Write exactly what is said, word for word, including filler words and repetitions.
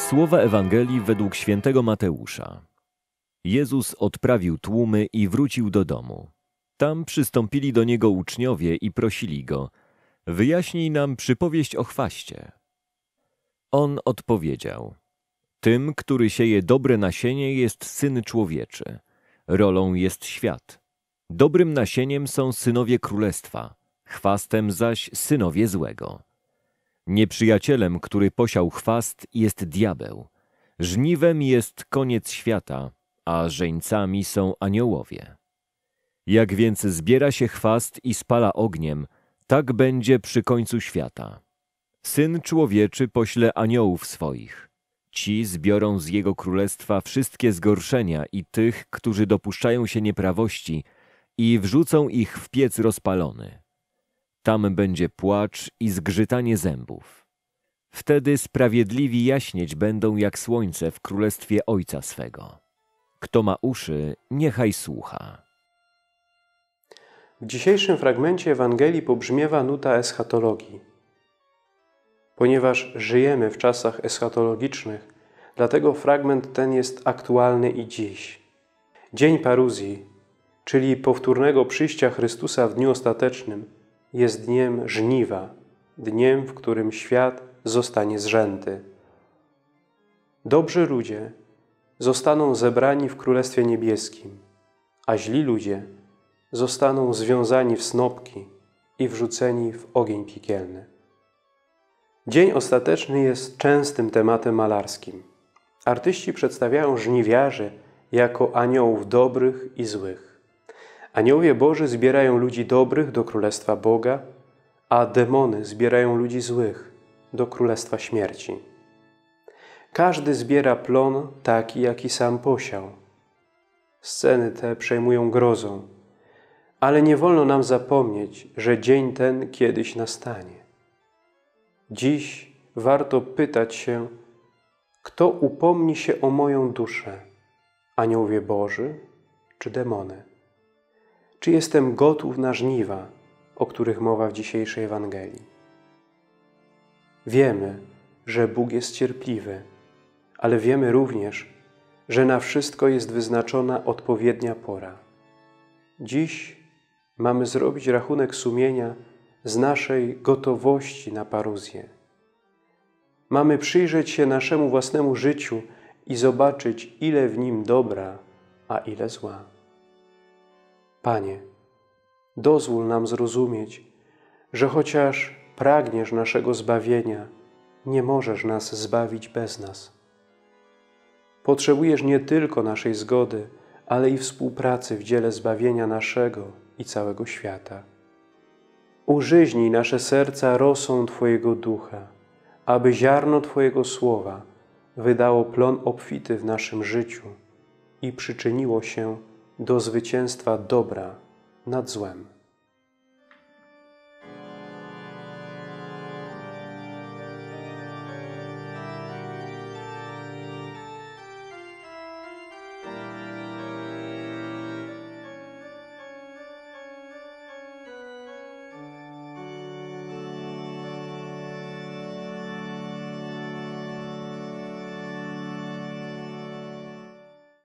Słowa Ewangelii według świętego Mateusza. Jezus odprawił tłumy i wrócił do domu. Tam przystąpili do Niego uczniowie i prosili Go: wyjaśnij nam przypowieść o chwaście. On odpowiedział: tym, który sieje dobre nasienie, jest Syn Człowieczy. Rolą jest świat. Dobrym nasieniem są synowie królestwa, chwastem zaś synowie złego. Nieprzyjacielem, który posiał chwast, jest diabeł. Żniwem jest koniec świata, a żeńcami są aniołowie. Jak więc zbiera się chwast i spala ogniem, tak będzie przy końcu świata. Syn Człowieczy pośle aniołów swoich. Ci zbiorą z Jego królestwa wszystkie zgorszenia i tych, którzy dopuszczają się nieprawości, i wrzucą ich w piec rozpalony. Tam będzie płacz i zgrzytanie zębów. Wtedy sprawiedliwi jaśnieć będą jak słońce w królestwie Ojca swego. Kto ma uszy, niechaj słucha. W dzisiejszym fragmencie Ewangelii pobrzmiewa nuta eschatologii. Ponieważ żyjemy w czasach eschatologicznych, dlatego fragment ten jest aktualny i dziś. Dzień paruzji, czyli powtórnego przyjścia Chrystusa w dniu ostatecznym, jest dniem żniwa, dniem, w którym świat zostanie zrzęty. Dobrzy ludzie zostaną zebrani w Królestwie Niebieskim, a źli ludzie zostaną związani w snopki i wrzuceni w ogień piekielny. Dzień ostateczny jest częstym tematem malarskim. Artyści przedstawiają żniwiarzy jako aniołów dobrych i złych. Aniołowie Boży zbierają ludzi dobrych do Królestwa Boga, a demony zbierają ludzi złych do Królestwa Śmierci. Każdy zbiera plon taki, jaki sam posiał. Sceny te przejmują grozą, ale nie wolno nam zapomnieć, że dzień ten kiedyś nastanie. Dziś warto pytać się, kto upomni się o moją duszę, aniołowie Boży czy demony? Czy jestem gotów na żniwa, o których mowa w dzisiejszej Ewangelii? Wiemy, że Bóg jest cierpliwy, ale wiemy również, że na wszystko jest wyznaczona odpowiednia pora. Dziś mamy zrobić rachunek sumienia z naszej gotowości na paruzję. Mamy przyjrzeć się naszemu własnemu życiu i zobaczyć, ile w nim dobra, a ile zła. Panie, dozwól nam zrozumieć, że chociaż pragniesz naszego zbawienia, nie możesz nas zbawić bez nas. Potrzebujesz nie tylko naszej zgody, ale i współpracy w dziele zbawienia naszego i całego świata. Użyźnij nasze serca rosą Twojego Ducha, aby ziarno Twojego Słowa wydało plon obfity w naszym życiu i przyczyniło się do zwycięstwa dobra nad złem.